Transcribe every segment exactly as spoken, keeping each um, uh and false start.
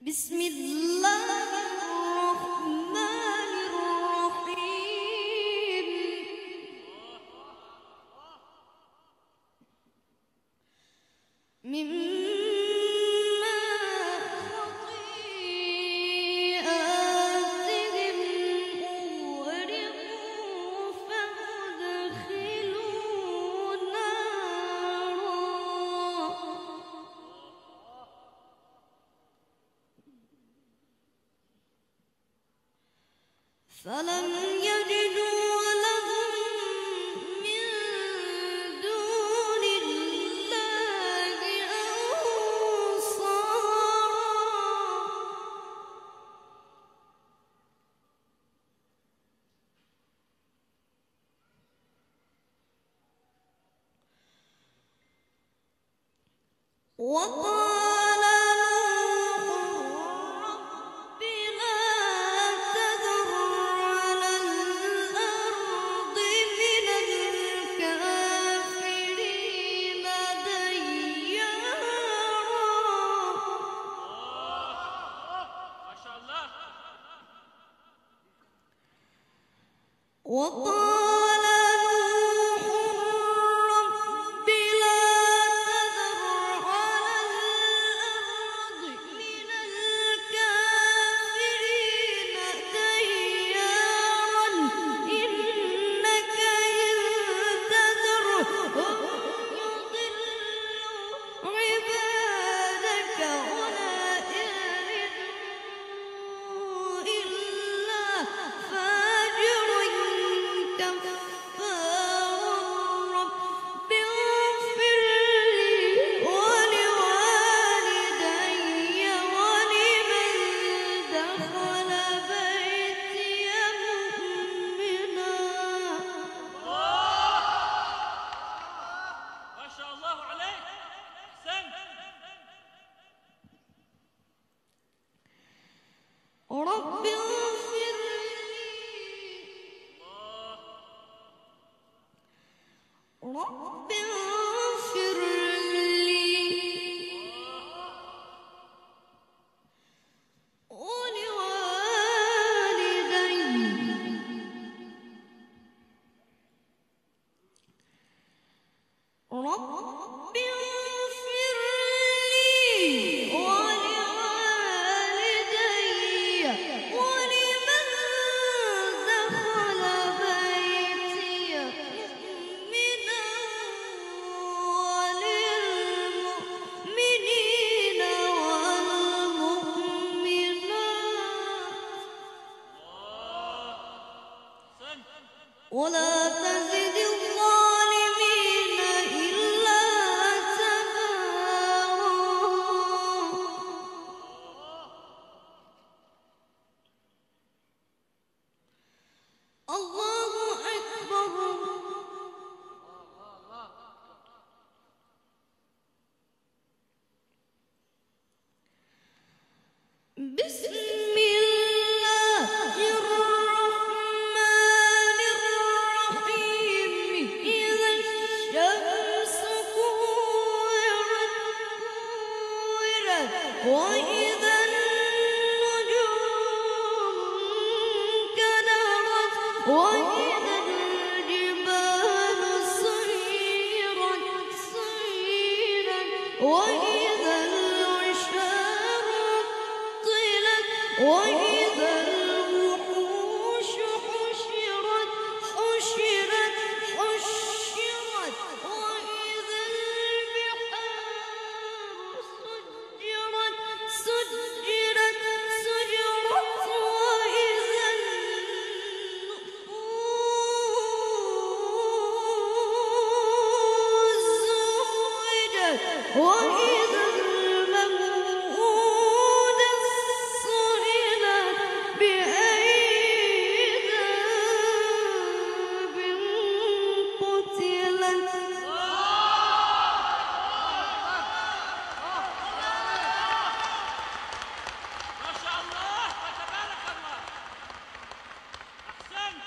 بسم الله الرحمن الرحيم. مما خطيئاتهم أغرقوا فأدخلوا نارا فلم يجدوا لهم من دون الله أنصارا وقال نوح رب لا تذر على الأرض من الكافرين ديارا. ما شاء الله. وقال نوح رب لا تذر على الأرض من الكافرين ديارا إنك إن تذرهم يضلوا عبادك ولا يلدوا إلا فاجرا كفارا. رب اغفر لي ولوالدي ولمن دخل بيتي مؤمنا. ما شاء الله عليك. أحسنت. رب اغفر لي رب اغفر لي ولوالدي رب اغفر لي ولوالدي ولمن دخل بيتي مؤمنا وللمؤمنين والمؤمنات ولا تزد الظالمين إلا تبارا. الله أكبر. بسم الله الرحمن الرحيم. إذا الشمس كورت وإذا النجوم انكدرت وإذا الجبال سيرت سيرا وإذا العشار عطلت وإذا الوحوش حشرت حشرت حشرت وإذا البحار سجرت سجرت سجرت وإذا النفوس زوجت وإذا الموءودة سئلت بأي ذنب قتلت. ما شاء الله. وتبارك الله. أحسنت.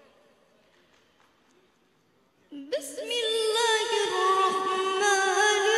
بسم الله الرحمن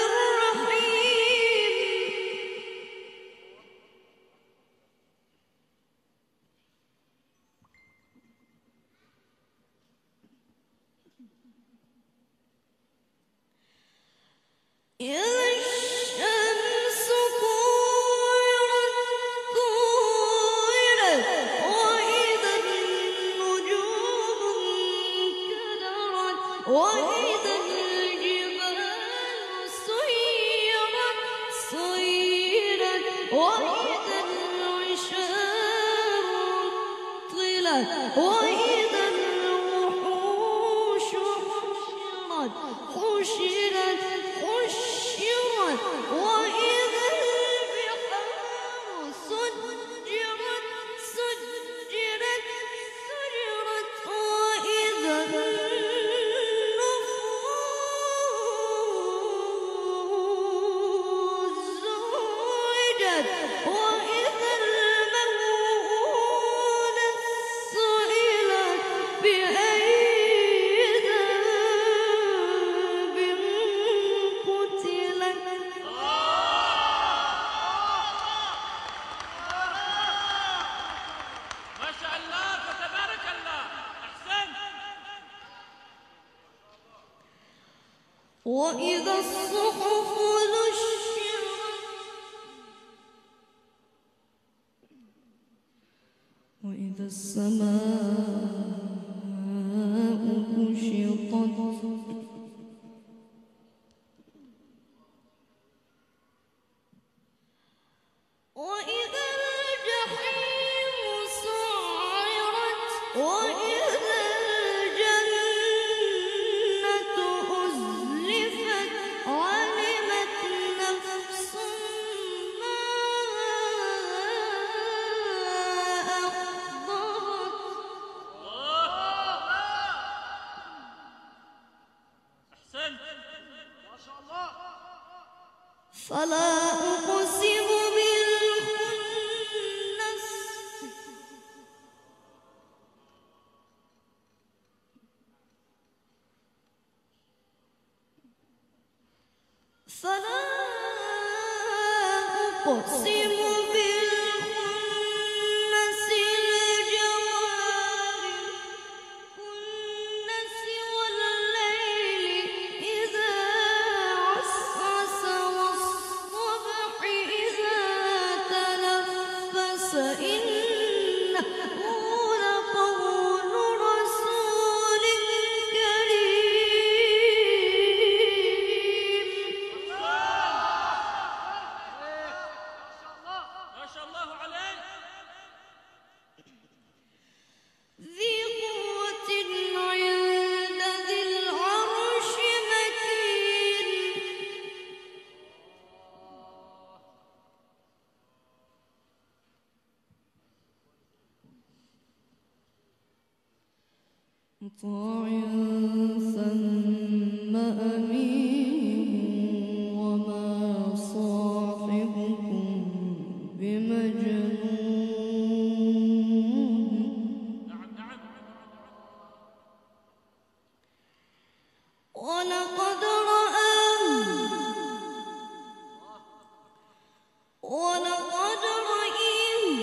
وإذا العشار طلت وإذا الوحوش حشرت حشرت حشرت وإذا البحار سجرت سجرت سجرت وإذا النفوس زوجت وإذا الموءودة سئلت بأي ذنب قتلت ما شاء الله فتبارك الله. أحسنت. وإذا الصحف نشرت وإذا السماء كشطت وإذا الجحيم سعرت وإذا الجنة أزلفت علمت نفس ما أحضرت أحسنت. ما شاء الله. فلا أقسم بالخنس فلا أقسم بالخنس الجوار الكنس والليل إذا عسعس والصبح إذا تنفس إنه لقول رسول كريم ما شاء الله عليك. ذي قوة عند ذي العرش مكين مطاع ثم أمين وما صاحبكم بمجنون نعم نعم. ولقد رآه ولقد رآه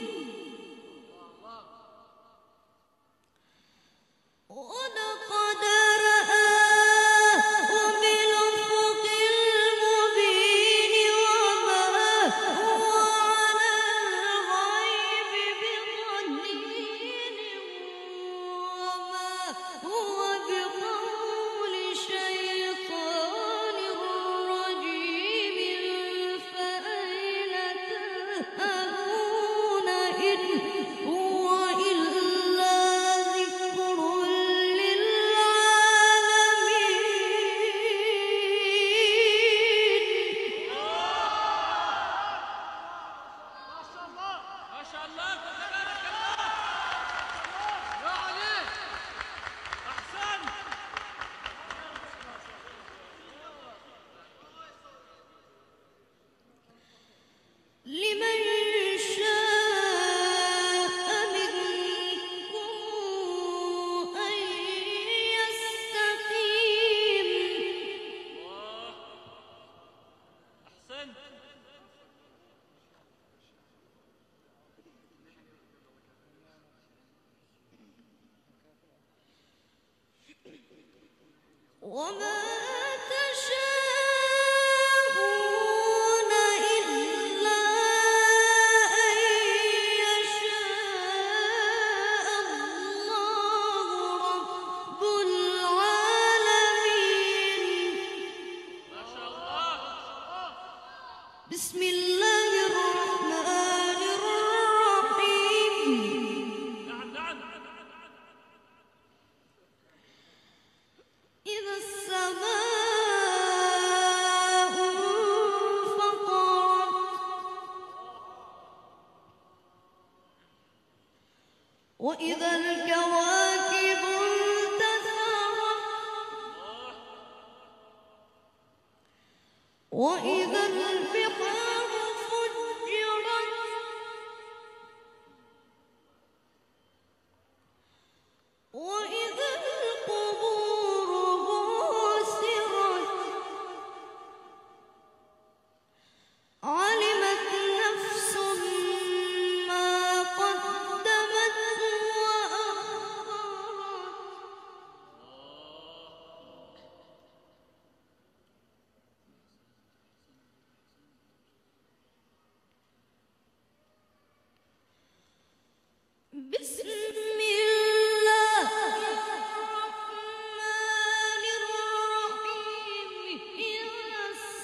ولقد رآه بالأفق المبين وما هو على الغيب بضنين وما هو بقول شيطان رجيم فأين تذهبون إن هو إلا ذكر للعالمين ما شاء الله فتبارك الله. يا علي. أحسنت. لمن شاء منكم أن يستقيم أحسنت. وما تشاءون إلا أن يشاء الله رب العالمين. ما شاء الله. بسم الله الرحمن وإذا الكواكب انتثرت وإذا البحار فجرت وإذا القبور بعثرت علمت نفس ما قدمت وأخرت بسم الله الرحمن الرحيم إذا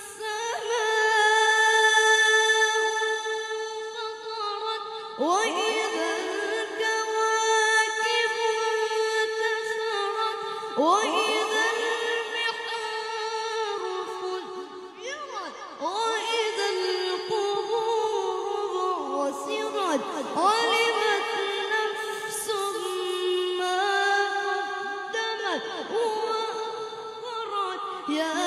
السماء انفطرت وإذا الكواكب انتثرت وإذا البحار فجرت وإذا القبور بعثرت علمت نفس ما قدمت وأخرت يا